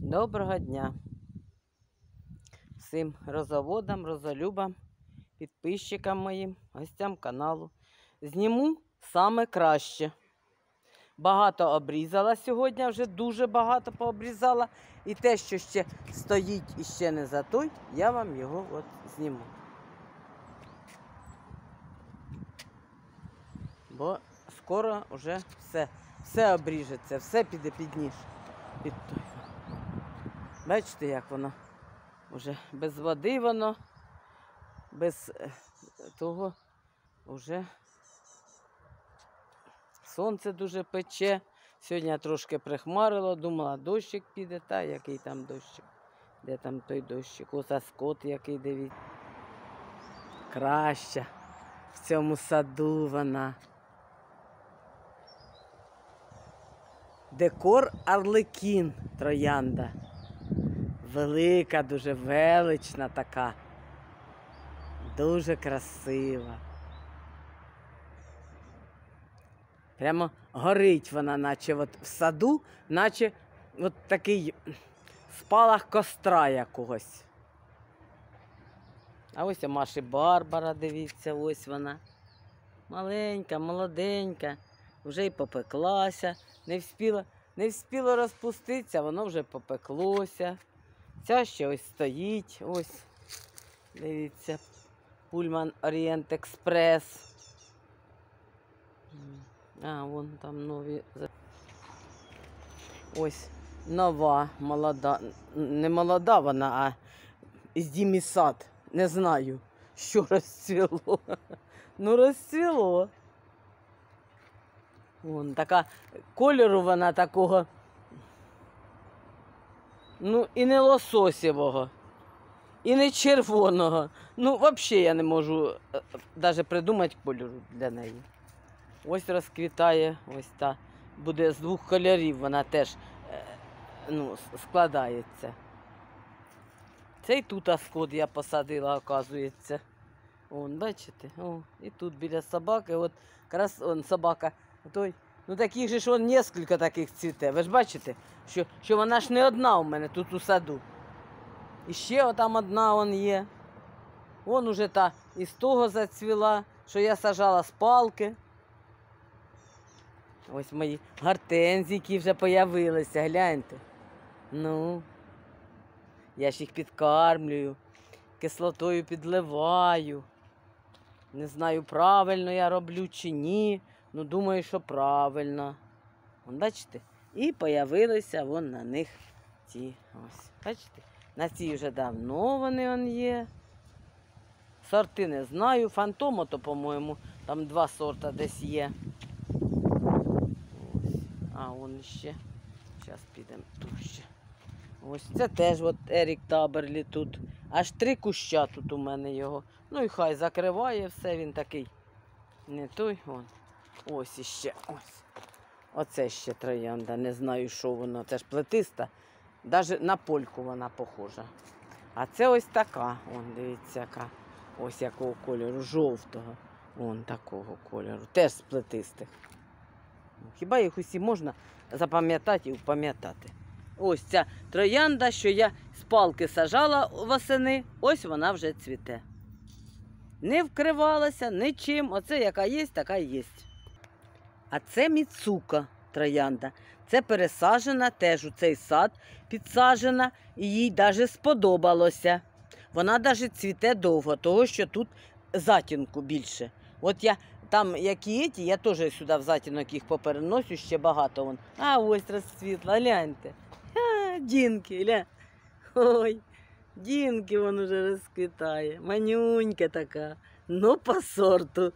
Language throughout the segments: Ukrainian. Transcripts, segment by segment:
Доброго дня всім розоводам, розолюбам, підписчикам моїм, гостям каналу. Зніму саме краще. Багато обрізала сьогодні, вже дуже багато пообрізала. І те, що ще стоїть і ще не за той, я вам його от зніму. Бо скоро вже все обріжеться, все піде під ніж. Під той. Бачите, як воно вже без води, воно, без того вже сонце дуже пече. Сьогодні трошки прихмарило, думала, дощик піде, та який там дощик. Де там той дощик? Оса скот який, дивіться. Краща в цьому саду вона. Декор Арлекін троянда. Велика, дуже велична така. Дуже красива. Прямо горить вона, наче от в саду, наче от такий спалах костра якогось. А ось Маші Барбара, дивіться, ось вона. Маленька, молоденька, вже й попеклася. Не вспіло розпуститися, воно вже попеклося. Ця ще ось стоїть, ось, дивіться, Пульман Орієнт Експрес. А, вон там нові. Ось нова, молода, не молода вона, а із Дімісад. Не знаю, що розцвіло. Ну, розцвіло. Вон така, кольору вона такого, ну, і не лососєвого, і не червоного. Ну, взагалі я не можу навіть придумати кольору для неї. Ось розквітає, ось та. Буде з двох кольорів, вона теж ну, складається. Цей тут аскот я посадила, оказується. Вон, бачите? О, і тут біля собаки, от якраз он собака, той. Ну таких же ж вон нескільки таких цвіте. Ви ж бачите, що вона ж не одна у мене тут у саду. І ще отам одна вон є. Вон уже та із того зацвіла, що я сажала з палки. Ось мої гортензійки вже появилися, гляньте. Ну, я ж їх підкармлюю, кислотою підливаю. Не знаю, правильно я роблю чи ні. Ну, думаю, що правильно. Вон, бачите? І появилися вон на них ті. Ось, бачите? На цій вже давно вони є. Сорти не знаю. Фантомо, то, по-моєму, там 2 сорта десь є. Ось. А, вон ще. Зараз підемо тут ще. Ось це теж от Ерік Таберлі тут. Аж 3 куща тут у мене його. Ну і хай закриває все, він такий. Не той, вон. Ось іще, ось. Оце ще троянда, не знаю, що воно. Це ж плетиста. Навіть на польку вона похожа. А це ось така, вон, дивіться, яка. Ось якого кольору, жовтого. Вон такого кольору. Теж з плетистих. Хіба їх усі можна запам'ятати і впам'ятати. Ось ця троянда, що я з палки сажала восени, ось вона вже цвіте. Не вкривалася нічим. Оце яка є, така і є. А це Міцука троянда. Це пересаджена теж у цей сад, підсаджена, і їй навіть сподобалося. Вона навіть цвіте довго, того що тут затінку більше. От я там, які ті, я теж сюди в затінок їх попереносю, ще багато. Вон. А ось розцвітла, гляньте. Дінки, глянь. Ой, дінки вон уже розквітає. Манюнька така, ну по сорту.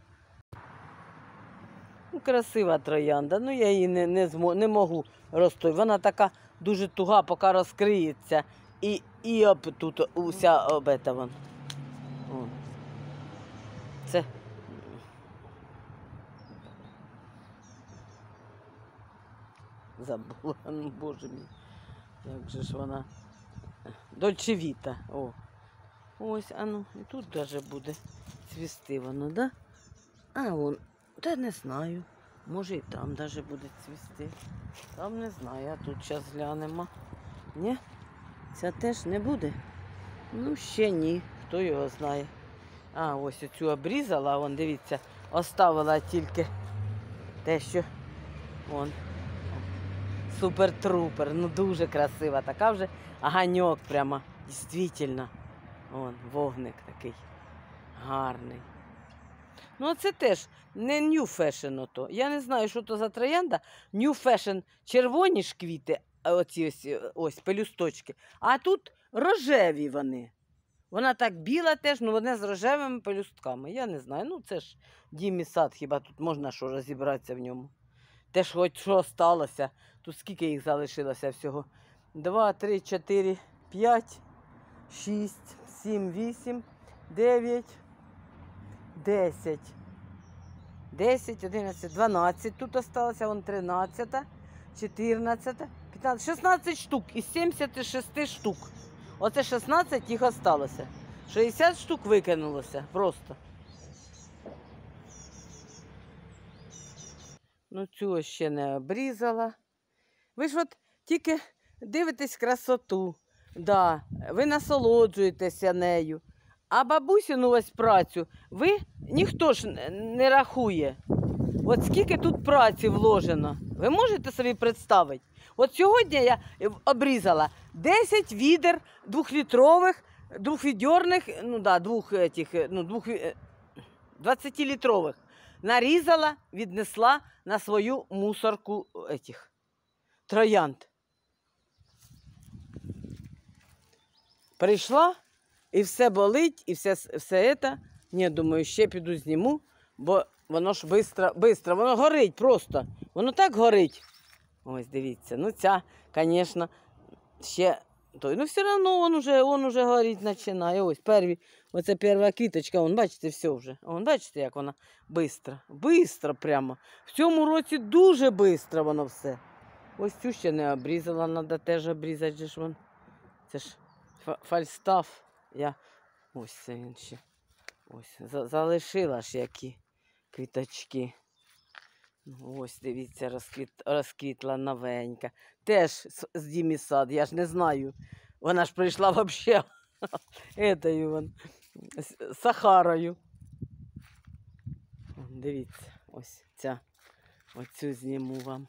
Ну, красива троянда, ну я її не можу розтою. Вона така дуже туга, поки розкриється. І об тут уся обета вон. Це. Забула, ну, боже мій. Як же ж вона. Дольче Віта. О. Ось, а ну, і тут навіть буде цвісти воно, да? А, вон, та не знаю. Може і там навіть буде цвісти. Там не знаю, а тут зараз глянемо. Ні? Ця теж не буде? Ну, ще ні, хто його знає. А, ось оцю обрізала, вон, дивіться, оставила тільки те, що вон. Супер-трупер, ну дуже красива, така вже оганьок прямо, дійсно. Вон, вогник такий гарний. Ну, це теж не New Fashion ото. Я не знаю, що то за троянда. New Fashion червоні ж квіти, оці ось пелюсточки, а тут рожеві вони. Вона так біла теж, ну вони з рожевими пелюстками. Я не знаю, ну це ж Дімі сад, хіба тут можна що розібратися в ньому. Те ж хоч що сталося, тут скільки їх залишилося всього? 2, 3, 4, 5, 6, 7, 8, 9, 10. 10, 11, 12 тут осталося, вон 13, 14, 15, 16 штук із 76 штук. Оце 16 їх осталося. 60 штук викинулося просто. Ну, цю ще не обрізала. Ви ж от тільки дивитесь красоту, да, ви насолоджуєтеся нею. А бабусину ось працю ніхто ж не рахує. От скільки тут праці вложено. Ви можете собі представити? От сьогодні я обрізала 10 відер 2-літрових, 2-відьорних, ну да, 20-літрових. Нарізала, віднесла на свою мусорку троянд. Прийшла, і все болить, і все це. Ні, думаю, ще піду зніму, бо воно ж бистро, воно горить просто. Воно так горить. Ось, дивіться, ну ця, звісно, ще той. Ну, все одно він уже горіть починає. Ось, оця перша квіточка, вон, бачите, все вже. Вон, бачите, як вона бистро прямо. В цьому році дуже бистро воно все. Ось цю ще не обрізала, треба теж обрізати же ж вон. Це ж фальстаф. Ось це він ще. Ось, залишила ж які квіточки. Ось, дивіться, розквітла новенька. Теж з Дімі сад, я ж не знаю. Вона ж прийшла взагалі Сахарою. Дивіться, ось ця. Оцю зніму вам.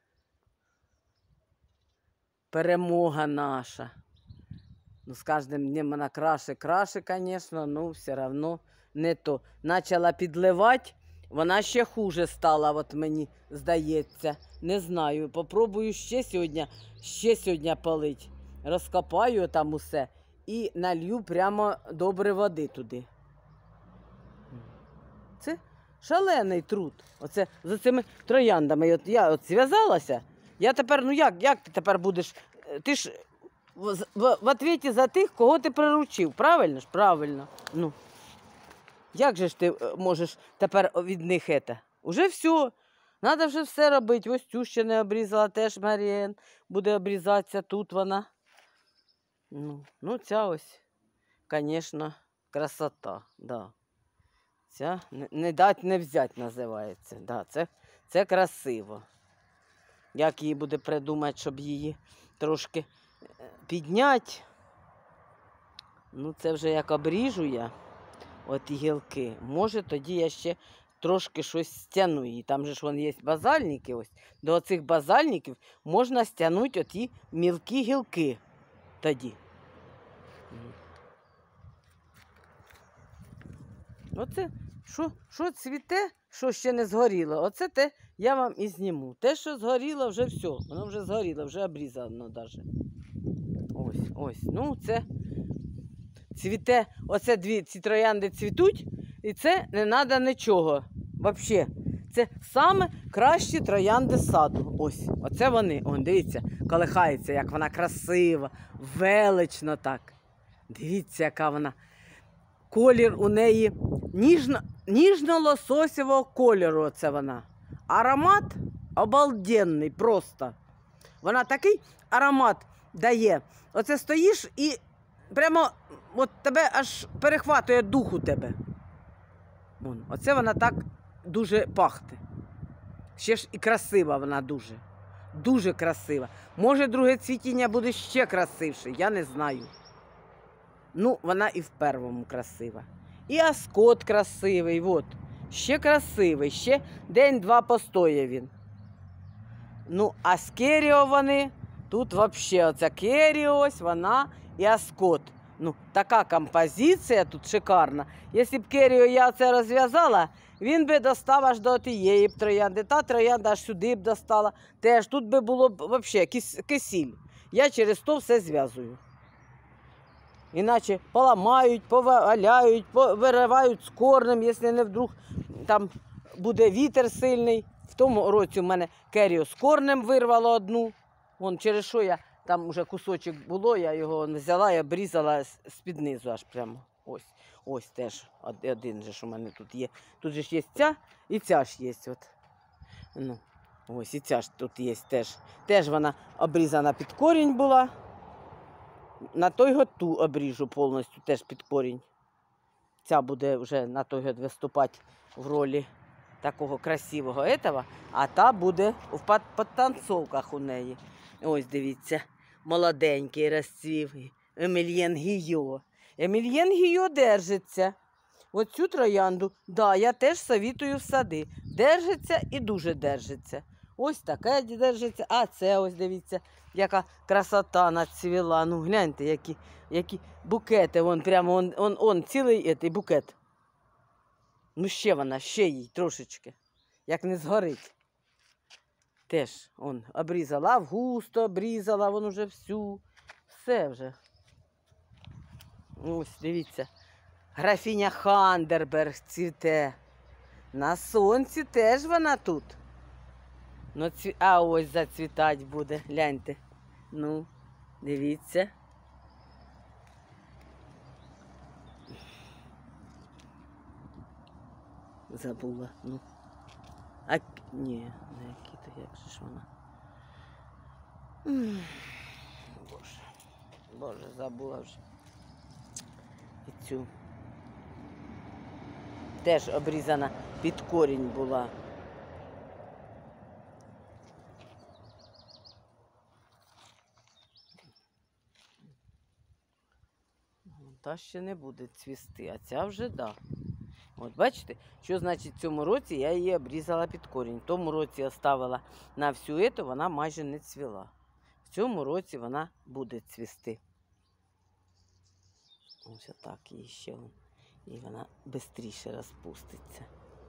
Перемога наша. Ну, з кожним днем вона краше, звісно, ну, все одно не то. Почала підливати, вона ще хуже стала, от мені здається. Не знаю, попробую ще сьогодні полить. Розкопаю там усе і налью прямо добре води туди. Це шалений труд. Оце з цими трояндами. Я зв'язалася, я тепер, ну як ти тепер будеш, ти ж в відповіді за тих, кого ти приручив, правильно ж? Правильно. Ну, як же ж ти можеш тепер від них Уже все. Треба вже все робити. Ось цю ще не обрізала, теж Маріен буде обрізатися, тут вона. Ну ця ось, звісно, красота, да. Ця не дать, не взять називається. Да, це красиво. Як її буде придумати, щоб її трошки підняти. Ну, це вже як обріжу я, от гілки, може тоді я ще трошки щось стягну її. Там же ж вон є базальники ось. До оцих базальників можна стягнути оті мілкі гілки тоді. Оце, що цвіте, що ще не згоріло, оце те я вам і зніму. Те, що згоріло, вже все, воно вже згоріло, вже обрізано навіть. Ось, ну це цвіте, оце ці троянди цвітуть, і це не треба нічого, взагалі. Це саме кращі троянди саду. Ось, оце вони, дивіться, колихається, як вона красива, велично так. Дивіться, яка вона. Колір у неї ніжно-лососєвого кольору, оце вона. Аромат обалденний просто. Вона такий аромат дає. Оце стоїш і прямо от тебе аж перехватує дух у тебе. Оце вона так дуже пахне. Ще ж і красива вона дуже. Дуже красива. Може, друге цвітіння буде ще красивше, я не знаю. Ну, вона і в першому красива. І аскот красивий, от. Ще красивий, ще день-два постоє він. Ну, а з керіо вони, тут взагалі оця керіо, ось вона і аскот. Ну, така композиція тут шикарна. Якщо б керіо я це розв'язала, він би достав аж до тієї б троянди. Та троянда аж сюди б достала. Теж тут би було б взагалі кисіль. Я через то все зв'язую. Іначе поламають, поваляють, виривають з корнем, якщо не вдруг там буде вітер сильний. В тому році в мене керіо з корнем вирвало одну. Вон через що я, там вже кусочок було, я його взяла і обрізала з-під низу аж прямо. Ось теж один же ж у мене тут є. Тут же ж є ця і ця ж є. От. Ну, ось і ця ж тут є теж. Теж вона обрізана під корінь була. На той год ту обріжу повністю теж під корінь. Ця буде вже на той год виступати в ролі такого красивого этого, а та буде в підтанцовках у неї. Ось дивіться, молоденький розцвів. Емільєн Гійо. Емільєн Гійо держиться. Оцю троянду, да, я теж совітую в сади. Держиться і дуже держиться. Ось таке держиться, а це ось дивіться, яка красота нацвіла. Ну гляньте, які букети, вон прямо он цілий етий букет. Ну ще вона, ще їй трошечки, як не згорить. Теж он обрізала, августо обрізала, вон уже всю, все вже. Ось, дивіться, графіня Хандерберг цвіте. На сонці теж вона тут. Ну, а ось зацвітать буде, гляньте. Ну, дивіться. Забула, ну. А, ні, не які-то, як же ж вона. Боже, забула вже. І цю. Теж обрізана під корінь була. Та ще не буде цвісти, а ця вже да. От бачите, що значить в цьому році я її обрізала під корінь. В тому році оставила на всю ету, вона майже не цвіла. В цьому році вона буде цвісти. Ось так її ще. І вона швидше розпуститься.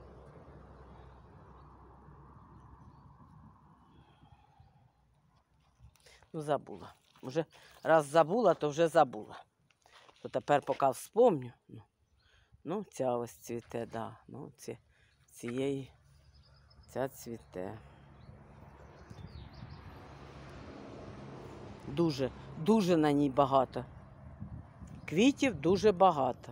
Ну, забула. Вже раз забула, то вже забула. То тепер поки вспомню. Ну, ця ось цвіте, да. Ну, цієї, ця цвіте. Дуже, дуже на ній багато. Квітів дуже багато.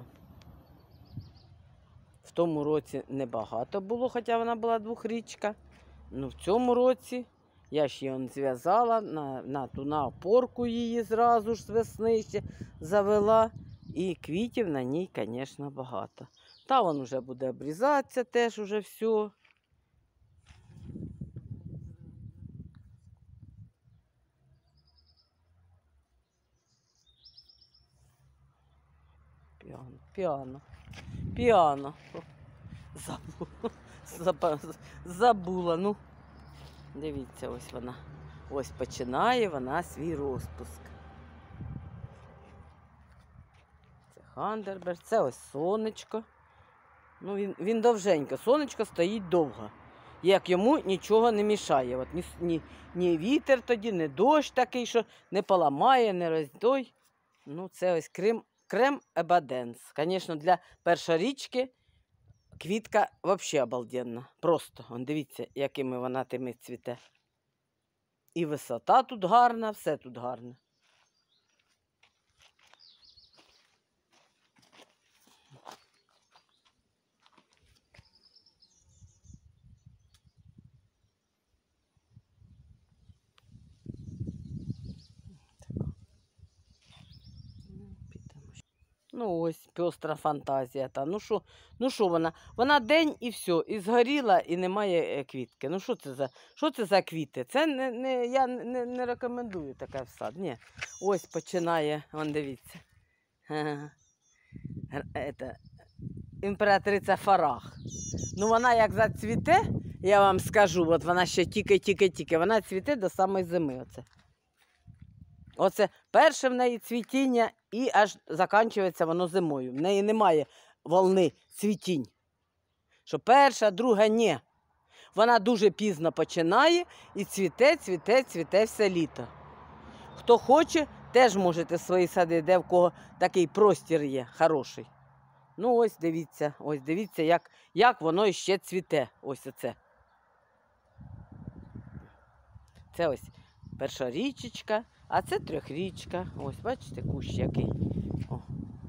В тому році небагато було, хоча вона була двохрічка. Ну, в цьому році я ж її зв'язала, на опорку її зразу ж з весни ще завела. І квітів на ній, звісно, багато. Та вон вже буде обрізатися теж уже все. Піано. Забула. Ну, дивіться, ось вона. Ось починає вона свій розпуск. Це Хандерберг, це ось сонечко. Ну, він довженько. Сонечко стоїть довго. Як йому нічого не мішає. От ні вітер тоді, ні дощ такий, що не поламає, не роздой. Ну, це ось крем Ебаденс. Звісно, для першорічки квітка взагалі обалденна. Просто, он, дивіться, якими вона тими цвіте. І висота тут гарна, все тут гарне. Ну ось, пестра фантазія. Ну що вона? Вона день і все, і згоріла, і немає квітки. Ну що це за квіти? Це я не рекомендую таке в сад. Ні. Ось починає, вон дивіться. Імператриця Фарах. Ну вона як зацвіте, я вам скажу, от вона ще тільки, вона цвіте до самої зими. Оце перше в неї цвітіння і аж закінчується воно зимою. В неї немає волни цвітінь. Що перша, друга – ні. Вона дуже пізно починає і цвіте все літо. Хто хоче, теж можете свої сади, де в кого такий простір є, хороший. Ну ось дивіться, як воно ще цвіте. Ось оце. Це ось перша річечка. А це трьохрічка. Ось, бачите, кущ який. О.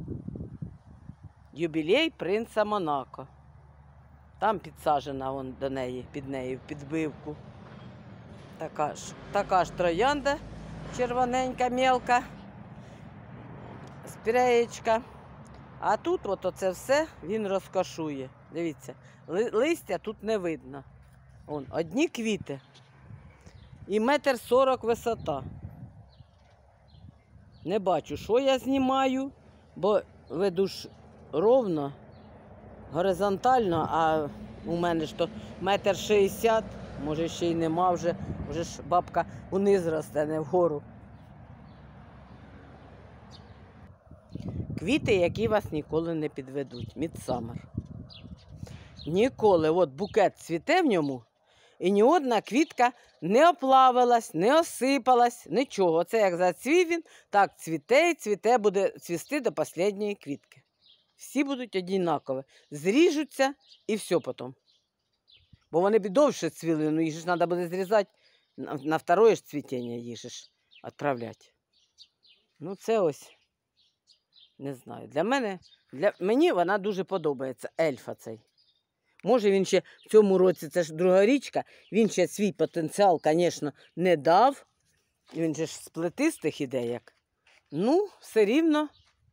Юбілей принца Монако. Там підсаджена вон до неї, під нею, в підбивку. Така ж троянда, червоненька, мелка, спіреєчка. А тут от оце все він розкошує. Дивіться, листя тут не видно. Вон, одні квіти. І 1,40 м висота. Не бачу, що я знімаю, бо веду ж ровно, горизонтально, а у мене ж то 1,60 м, може ще й нема вже ж бабка униз росте, не вгору. Квіти, які вас ніколи не підведуть, мідсамер. Ніколи, от букет цвіте в ньому, і ні одна квітка не оплавилась, не осипалась, нічого. Це як зацвів він, так цвіте, буде цвісти до останньої квітки. Всі будуть однакові. Зріжуться і все потім. Бо вони б довше цвіли, ну їх ж треба буде зрізати, на второе ж цвітіння їх ж відправляти. Ну це ось, не знаю, мені вона дуже подобається, ельфа цей. Може він ще в цьому році, це ж друга річка, він ще свій потенціал, звісно, не дав. Він же ж з плетистих іде як. Ну, все рівно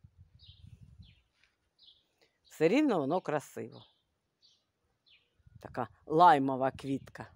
воно красиво. Така лаймова квітка.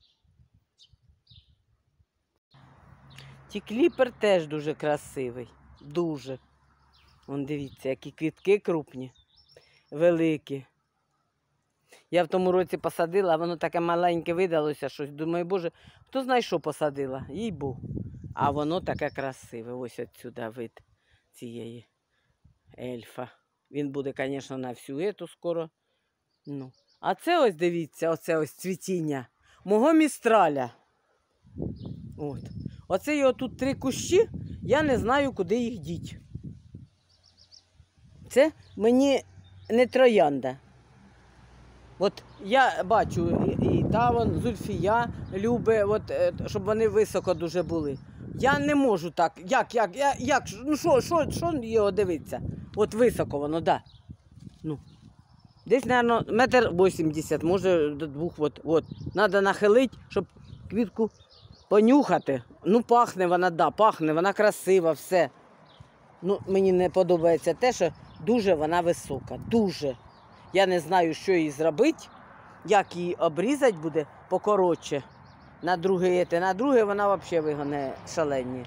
Тікліпер теж дуже красивий. Дуже. Вон дивіться, які квітки крупні, великі. Я в тому році посадила, воно таке маленьке видалося щось. Думаю, боже, хто знає, що посадила? Їй був. А воно таке красиве. Ось отсюди вид цієї ельфа. Він буде, звісно, на всю ету скоро. Ну. А це ось, дивіться, оце ось цвітіння мого містраля. От. Оце його тут 3 кущі, я не знаю, куди їх діть. Це мені не троянда. От я бачу, і та вон Зульфія любить, щоб вони високо дуже були. Я не можу так. Як? Ну що його дивиться? От високо воно, да. Ну. Десь, мабуть, 1,80 м, може до 2. От. Треба нахилити, щоб квітку понюхати. Ну, пахне вона, да, пахне, вона красива, все. Ну, мені не подобається те, що дуже вона висока, дуже. Я не знаю, що їй зробити, як її обрізати буде покоротше. На друге вона взагалі вигоне шалені.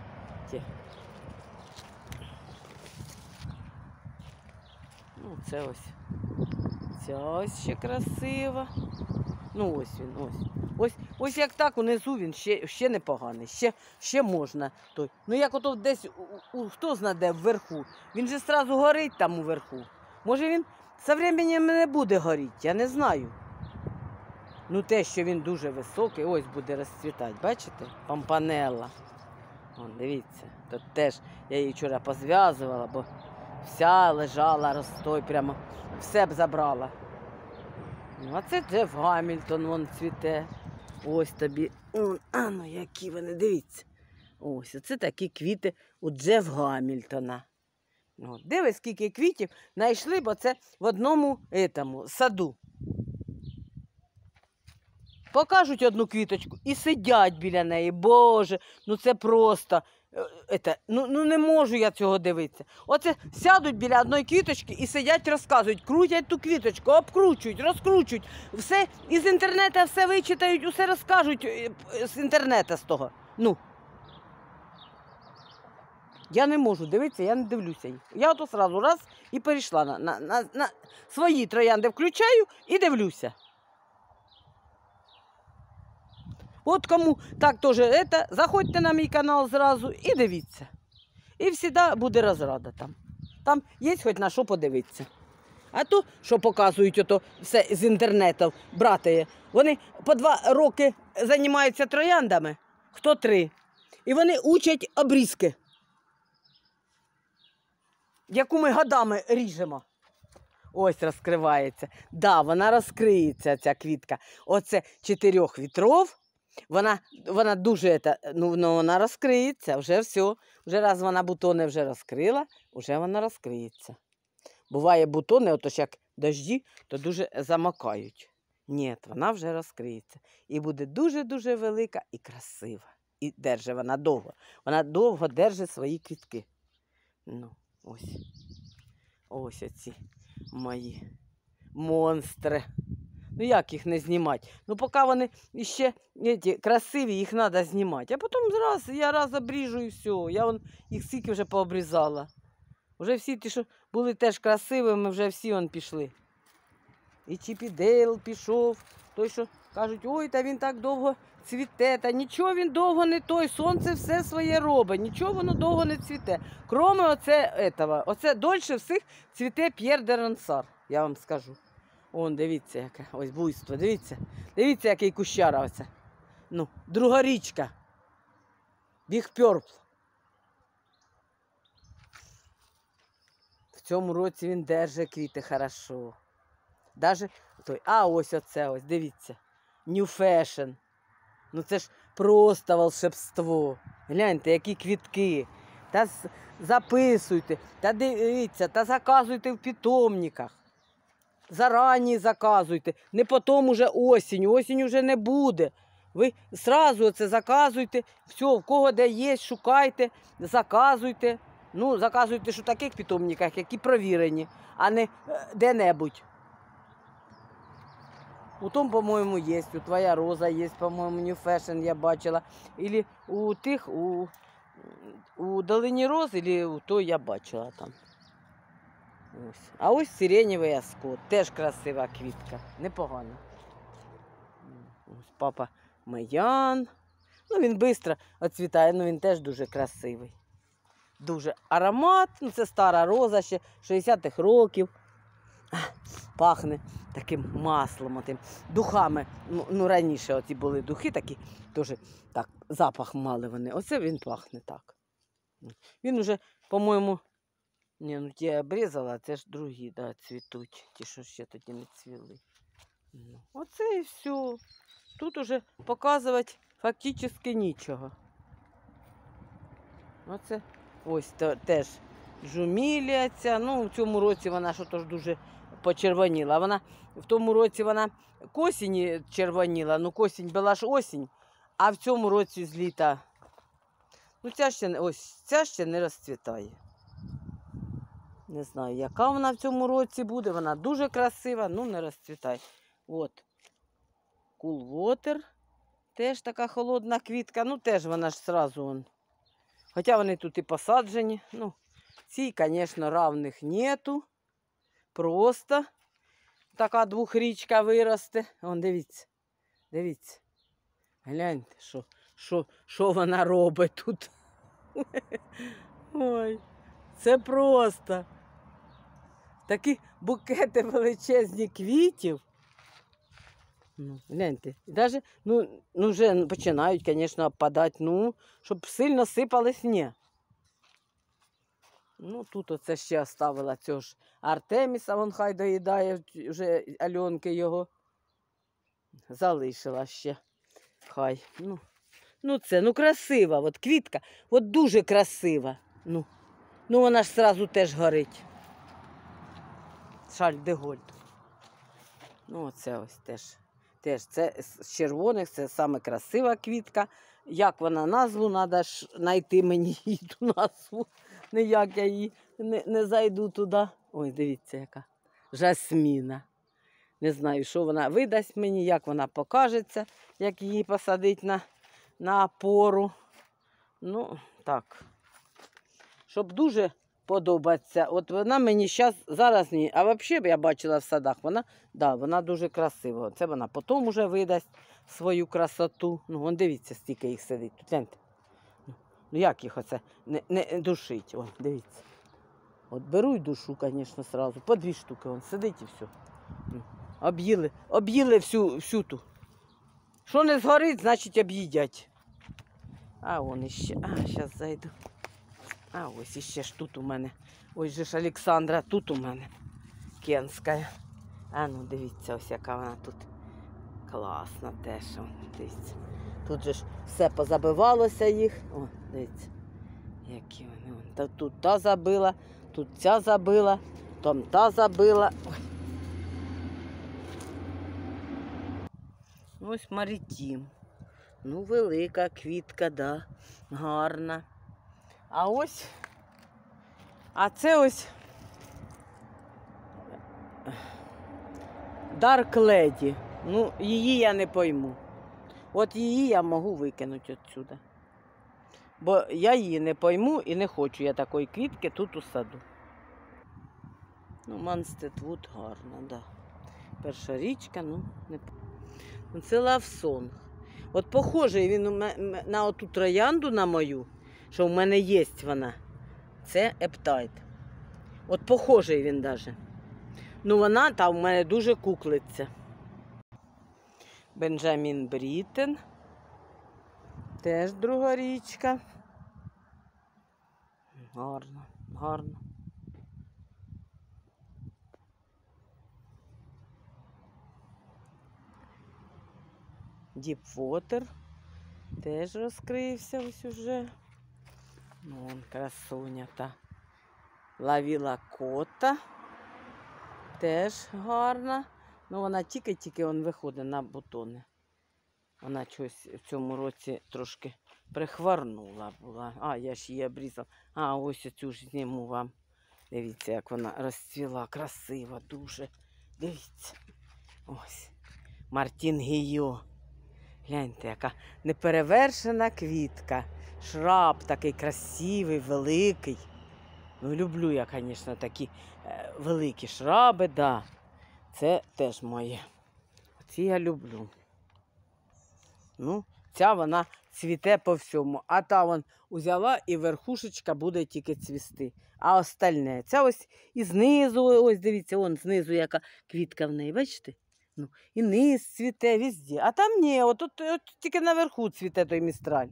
Ну, це ось. Ця ось ще красива. Ну, ось він, ось як так, унизу він ще непоганий, ще можна. Ну, як ото десь, хто знає де, вверху. Він же одразу горить там уверху. Може він з часом не буде горіти, я не знаю. Ну, те, що він дуже високий, ось буде розцвітати, бачите? Помпанелла. Вон, дивіться, тут теж я її вчора позв'язувала, бо вся лежала розстой, прямо все б забрала. Ну, а це Джеф Гамільтон, вон цвіте. Ось тобі. Ну, які вони, дивіться. Ось, оце такі квіти у Джеф Гамільтона. Диви, скільки квітів знайшли, бо це в одному саду. Покажуть одну квіточку і сидять біля неї. Боже, ну це просто Ну не можу я цього дивитися. Оце сядуть біля одної квіточки і сидять, розказують, крутять ту квіточку, обкручують, розкручують. Все із інтернету все вичитають, усе розкажуть з інтернету з того. Ну. Я не можу дивитися, я не дивлюся їх. Я ото одразу раз і перейшла на свої троянди включаю і дивлюся. От кому так теж, заходьте на мій канал зразу і дивіться. І завжди буде розрада там. Там є хоч на що подивитися. А то, що показують ото все з інтернету, брати, вони по 2 роки займаються трояндами, хто 3. І вони учать обрізки, яку ми годами ріжемо. Ось розкривається. Да, вона розкриється, ця квітка. Оце 4 вітров. Вона дуже, вона розкриється, вже все. Вже раз вона бутони вже розкрила, вже вона розкриється. Буває бутони, отож як дожді, то дуже замокають. Ні, вона вже розкриється. І буде дуже-дуже велика і красива. І держить вона довго. Вона довго держить свої квітки. Ну, ось. Ось оці мої монстри. Ну як їх не знімати? Ну поки вони ще красиві, їх треба знімати. А потім я раз обріжу і все. Я їх стільки вже пообрізала. Вже всі ті, що були теж красивими, вже всі пішли. І Чіпідейл пішов. Той, що кажуть, ой, та він так довго цвіте. Та нічого він довго не той. Сонце все своє робить. Нічого воно довго не цвіте. Кроме оце дольше всіх цвіте П'єр де Рансар, я вам скажу. Он, дивіться, яке ось буйство, дивіться. Дивіться, який кущара оце. Ну, друга-річка. Біг Пьорпл. В цьому році він держить квіти хорошо. Даже той, ось оце ось, дивіться. New Fashion. Ну це ж просто волшебство. Гляньте, які квітки. Та записуйте, та дивіться, та заказуйте в питомниках. Зарані заказуйте. Не потім уже осінь. Осінь вже не буде. Ви одразу це заказуйте. Все, в кого де є, шукайте, заказуйте. Ну, заказуйте що в таких питомниках, які провірені, а не де-небудь. У тому, по-моєму, є. У Твоя Роза є, по-моєму, New Fashion я бачила. Ілі у тих, у Долині Роз, ілі у той я бачила там. Ось. А ось сиреневий аскот. Теж красива квітка. Непогано. Ось папа Маян. Ну, він швидко відцвітає, ну він теж дуже красивий. Дуже аромат. Ну, це стара роза ще 60-х років. Пахне таким маслом, отим, духами. Ну, раніше оці були духи такі, теж так, запах мали вони. Оце він пахне так. Він уже, по-моєму, ну ті я обрізала, а це ж другі, да, цвітуть. Ті, що ще тоді не цвіли. Оце і все. Тут уже показувати фактично нічого. Оце ось теж жумілія ця. Ну, в цьому році вона що-то дуже почервоніла. Вона в тому році вона к осені червоніла, ну осінь була ж осінь, а в цьому році з літа, ну ця ще не розцвітає. Не знаю, яка вона в цьому році буде, вона дуже красива, ну не розцвітає. От, Cool Water, теж така холодна квітка, ну теж вона ж одразу, хоча вони тут і посаджені, ну, ці, звісно, равних нету. Просто така двохрічка виросте. Вон, дивіться, дивіться. Гляньте, що вона робить тут. Ой, це просто. Такі букети величезні квітів. Ну, гляньте. І навіть, ну, вже починають, звісно, опадати, ну, щоб сильно сипались, ні. Ну, тут оце ще оставила цього ж Артеміса, вон хай доїдає, вже Альонки його залишила ще. Хай, ну красива, от квітка, от дуже красива. Ну вона ж одразу теж горить. Шарль де Голь. Ну, оце ось теж це з червоних, це саме красива квітка. як вона назву, треба ж знайти мені її ту назву. Ніяк я її не зайду туди. Ой, дивіться, яка жасміна. Не знаю, що вона видасть мені, як вона покажеться, як її посадити на опору. Ну, так. Щоб дуже подобатися. От вона мені зараз ні. А взагалі, я бачила в садах, вона дуже красива. Це вона потім вже видасть свою красоту. Ну, вон дивіться, стільки їх сидить. Тут гляньте. Ну, як їх оце не душить? О, дивіться. От беру й душу, звісно, одразу. По 2 штуки вон сидить і все. Об'їли всю ту. Що не згорить, значить об'їдять. А вон іще. Зараз зайду. А ось іще ж тут у мене. Ось же ж Олександра, тут у мене. Кенська. А ну дивіться, ось яка вона тут. Класна теж. Дивіться. Тут же ж все позабивалося їх. О, дивіться. Які вони. Тут та забила, тут ця забила, там та забила. Ой. Ось Марітім. Ну, велика квітка, да, гарна. А це ось Dark Lady. Ну, її я не пойму. От її я можу викинути відсюди. Бо я її не пойму і не хочу я такої квітки тут у саду. Ну, Манстедвуд гарна, да. Перша річка, ну, не це лавсонг. От похожий він на оту троянду на мою, що в мене є вона. Це ептайт. От похожий він даже. Ну вона там в мене дуже куклиться. Бенджамін Бріттен. Теж друга річка. Гарно, гарно. Діпвотер теж розкрився ось уже. Ну, вон красуня та. Лавіла кота. Теж гарна. Ну, вона тільки-тільки виходить на бутони. Вона щось в цьому році трошки прихворнула була. А, я ж її обрізала. А, ось цю ж зніму вам. Дивіться, як вона розцвіла. Красива дуже. Дивіться. Ось. Мартін Гійо. Гляньте, яка неперевершена квітка. Шраб такий красивий, великий. Ну, люблю я, звісно, такі великі шраби, да. Це теж моє. Ці я люблю. Ну, ця вона цвіте по всьому. А та вон узяла і верхушечка буде тільки цвісти. А остальне, ця ось і знизу, ось дивіться, вон знизу яка квітка в неї, бачите? Ну, і низ цвіте, везде. А там ні, от тільки наверху цвіте той містраль.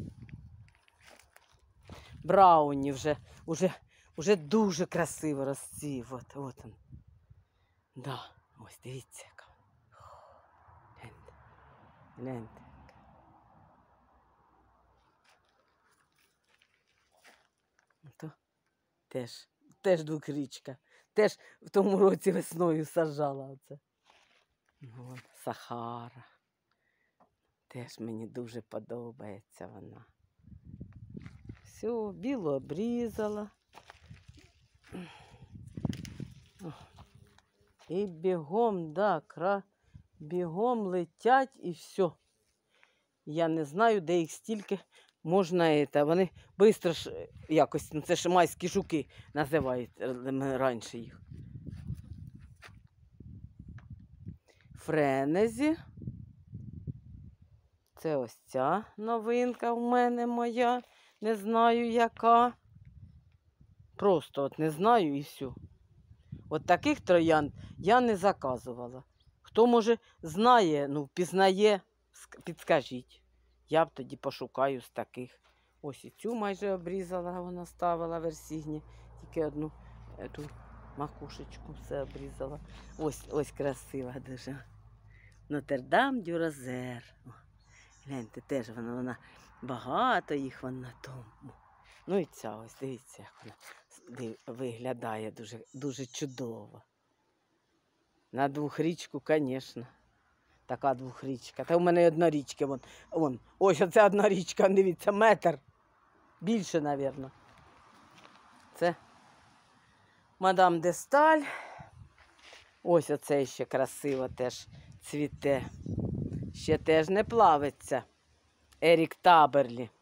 Брауні вже дуже красиво розцвів. От він. Да, ось дивіться яка. Гляньте. Гляньте. То теж двохрічка. Теж в тому році весною саджала оце. Вон, Сахара. Теж мені дуже подобається вона. Все, білу обрізала. І бігом, да, бігом летять і все. Я не знаю, де їх стільки можна. Вони швидко ж якось, ну це ж майські жуки називають раніше їх. Френезі. Це ось ця новинка в мене моя. Не знаю яка. Просто от не знаю і все. От таких троянд я не заказувала. Хто, може, знає, ну, впізнає, підскажіть. Я б тоді пошукаю з таких. Ось і цю майже обрізала, вона ставила версігні. Тільки одну ту макушечку все обрізала. Ось красива дуже. Нотердам-дю-Розер. Гляньте, теж вона багато їх вона на тому. Ну і ця ось, дивіться, як вона виглядає дуже, дуже чудово. На двохрічку, звісно. така двохрічка. Та у мене й одна річка. Вон. Ось оце одна річка, дивіться, метр. Більше, мабуть. Це мадам де Сталь. Ось оце ще красиво теж цвіте. Ще теж не плавиться. Ерік Таберлі.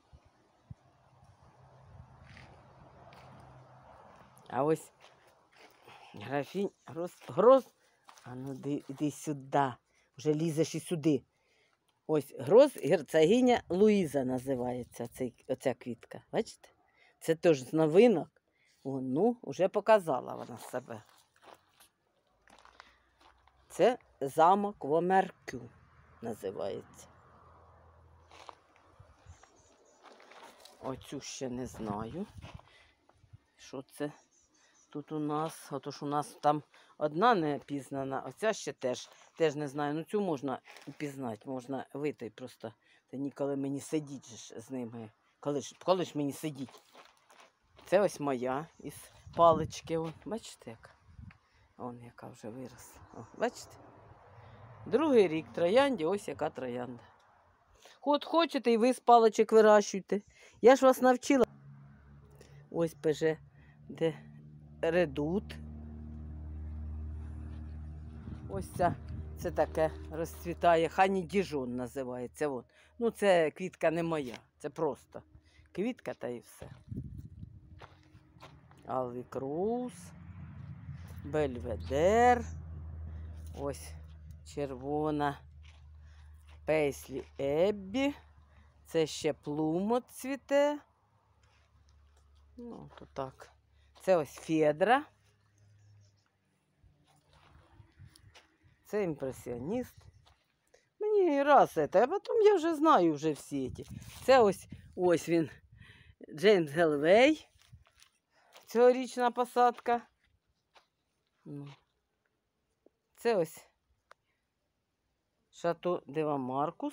А ось графінь гроз. А ну іди сюди. Вже лізеш і сюди. Ось гроз герцогиня Луїза називається оця квітка. Бачите? Це теж з новинок. О, ну, вже показала вона себе. Це замок Вомеркю називається. Оцю ще не знаю. Що це тут у нас? Отож у нас там одна не пізнана, оця ще теж не знаю. Ну цю можна пізнати, можна вийти просто. Та ніколи мені сидіти з ними. Коли ж мені сидіти? Це ось моя із палички. Вон. Бачите яка? Вон яка вже виросла. О, бачите? Другий рік троянді, ось яка троянда. От хочете і ви з паличок вирощуйте. Я ж вас навчила. Ось пеже, де редут. Ось це таке розцвітає. Хані Діжон називається. Вон. Ну це квітка не моя, це просто квітка та і все. Алві Круз, Бельведер. Ось червона Пейслі Еббі. Це ще плумот цвіте. Ну, то так. Це ось Федра. Це імпресіоніст. Мені раз це, а потім я вже знаю вже всі ці. Це ось він, Джеймс Гелвей. Цьогорічна посадка. Це ось Шато Дева Маркус.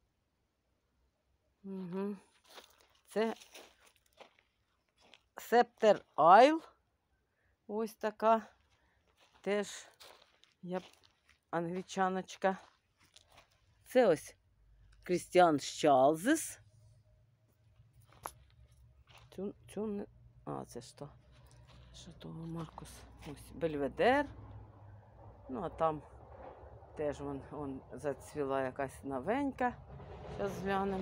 Угу. Це Септер Айл. Ось така теж англічаночка. Це ось Крістіан Щалзес. Цю не... А, це що? Шато Маркус. Ось Бельведер. Ну, а там теж вон зацвіла якась новенька. Зараз глянемо.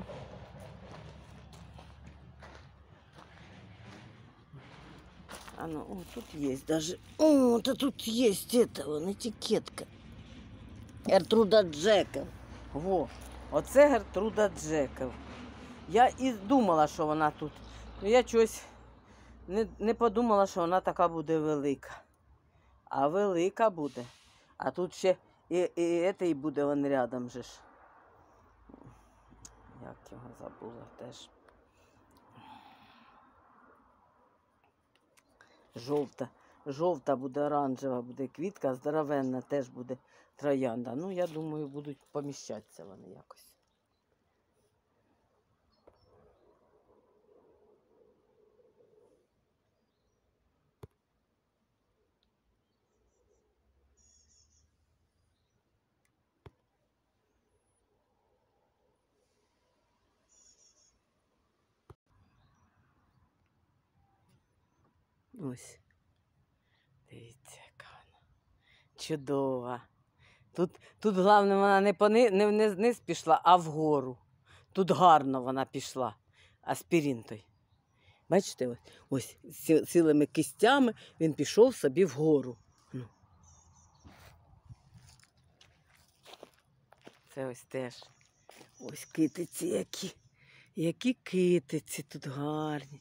А ну, о, тут есть даже. О, да тут есть это, вон, этикетка. Гертруда Джекел. Во, оце Гертруда Джекел. Я і думала, що вона тут. Ну, я чогось не подумала, що вона така буде велика. А велика буде. А тут ще і цей буде вон рядом же ж. Як його забула теж. Жовта буде, оранжева буде квітка, здоровенна теж буде троянда. Ну, я думаю, будуть поміщатися вони якось. Ось. Дивіться, яка вона. Чудова. Тут головне, вона не вниз пішла, а вгору. Тут гарно вона пішла. Аспірин той. Бачите, ось цілими кистями він пішов собі вгору. Ну. Це ось теж. Ось китиці які. Які китиці тут гарні.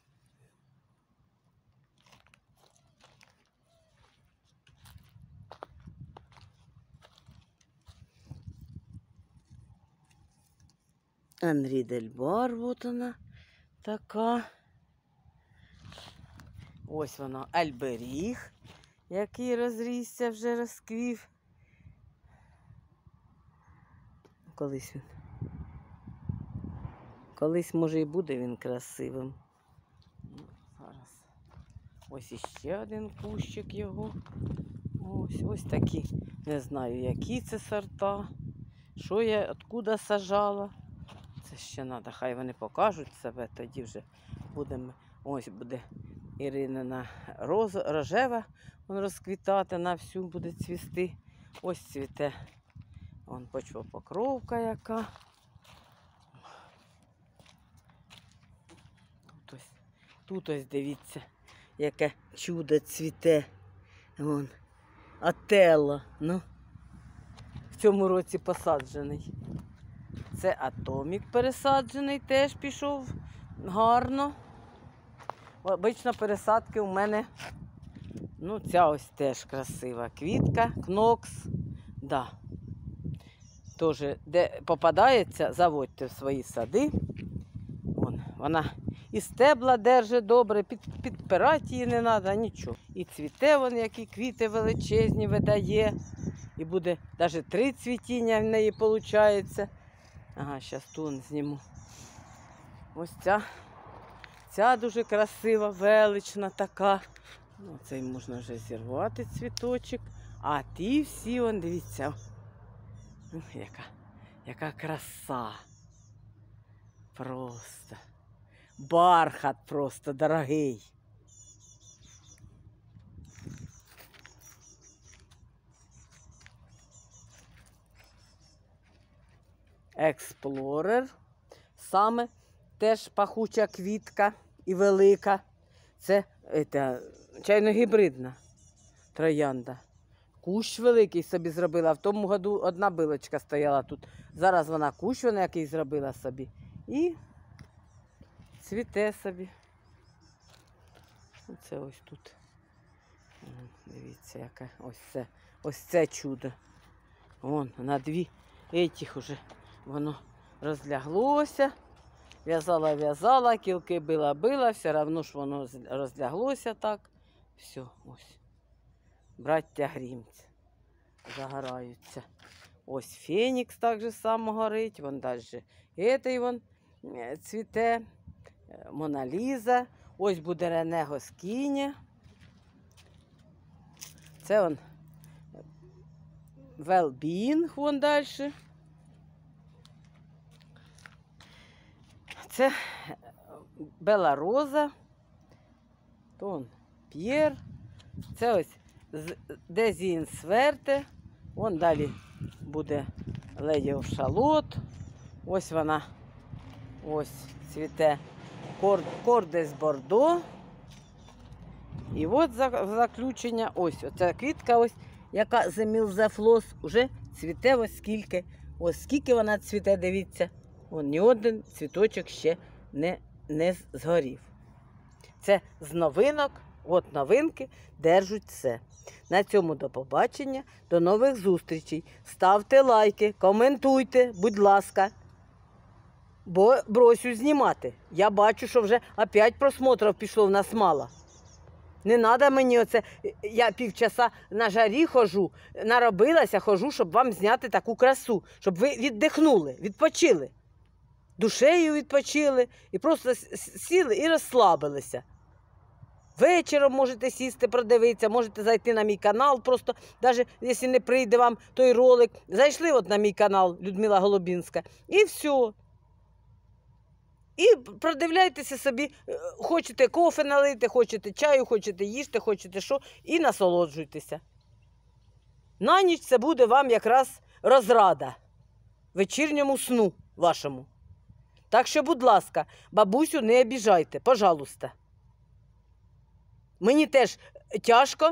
Анрі Дельбар, вот вона така. Ось вона Альберіг, який розрісся, вже розквів. Колись може і буде він красивим. Зараз. Ось іще один кущик його. Ось такі, не знаю, які це сорта. що я, откуда сажала. Це ще треба, хай вони покажуть себе, тоді вже будемо, ось буде Іринина рожева, вон розквітати, на всю буде цвісти. Ось цвіте, вон почвопокровка яка. Тут ось дивіться, яке чудо цвіте. Вон, Ателло, ну, в цьому році посаджений. Це атомік пересаджений, теж пішов гарно. Обично пересадки у мене, ну, ця ось теж красива квітка, кнокс. Да. Тоже, де попадається, заводьте в свої сади. Вон, вона і стебла держить добре, підпирати її не треба, нічого. І цвіте вон, які квіти величезні видає. І буде навіть 3 цвітіння в неї виходить. Ага, зараз ту зніму. Ось ця дуже красива, велична така. Ну, цей можна вже зірвати цвіточок. А ті всі, вон, дивіться, яка краса. Просто. Бархат просто дорогий. Експлорер. Саме теж пахуча квітка і велика. Це чайно-гібридна троянда. Кущ великий собі зробила. В тому году одна билочка стояла тут. Зараз вона кущ який зробила собі. І цвіте собі. Оце ось тут. Дивіться, яке ось це чудо. Вон, на 2 етіх уже воно розляглося. В'язала, кілки била, все одно ж воно розляглося так. Все, ось. Браття Грімці загораються. Ось Фенікс так же само горить. Вон далі етий вон цвіте. Моналіза. Ось буде Рене Госкіні. Це вон Well-being, вон далі. Це Бела Роза. Тон П'єр. Це ось Дезін Сверте. Вон далі буде Леді оф Шалот. Ось вона. Ось цвіте Кордес Бордо. І от заключення, ось оця квітка, ось, яка Земілзефлос, уже цвіте ось скільки. Ось скільки вона цвіте, дивіться. Вон, ні один цвіточок ще не згорів. Це з новинок, от новинки, держуть все. На цьому до побачення, до нових зустрічей. Ставте лайки, коментуйте, будь ласка. Бо бросю знімати. Я бачу, що вже опять просмотрів пішло в нас мало. Не треба мені оце, я півчаса на жарі хожу, наробилася, хожу, щоб вам зняти таку красу, щоб ви віддихнули, відпочили. Душею відпочили і просто сіли і розслабилися. Вечором можете сісти, продивитися, можете зайти на мій канал, просто, навіть якщо не прийде вам той ролик, зайшли от на мій канал Людмила Голубінська і все. І продивляйтеся собі, хочете кофе налити, хочете чаю, хочете їсти, хочете що, і насолоджуйтеся. На ніч це буде вам якраз розрада вечірньому сну вашому. Так що, будь ласка, бабусю не обіжайте, пожалуйста. Мені теж тяжко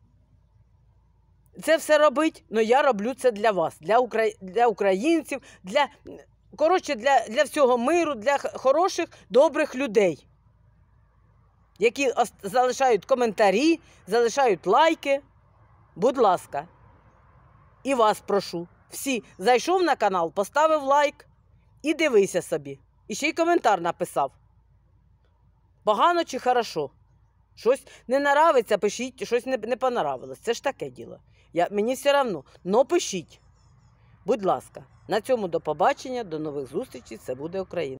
це все робити, але я роблю це для вас, для українців, для всього миру, для хороших, добрих людей, які залишають коментарі, залишають лайки. Будь ласка. І вас прошу. Всі, зайшов на канал, поставив лайк і дивися собі. І ще й коментар написав. Погано чи хорошо? Щось не нравиться, пишіть, щось не понравилось. Це ж таке діло. Мені все одно. Но пишіть. Будь ласка. На цьому до побачення, до нових зустрічей. Це буде Україна.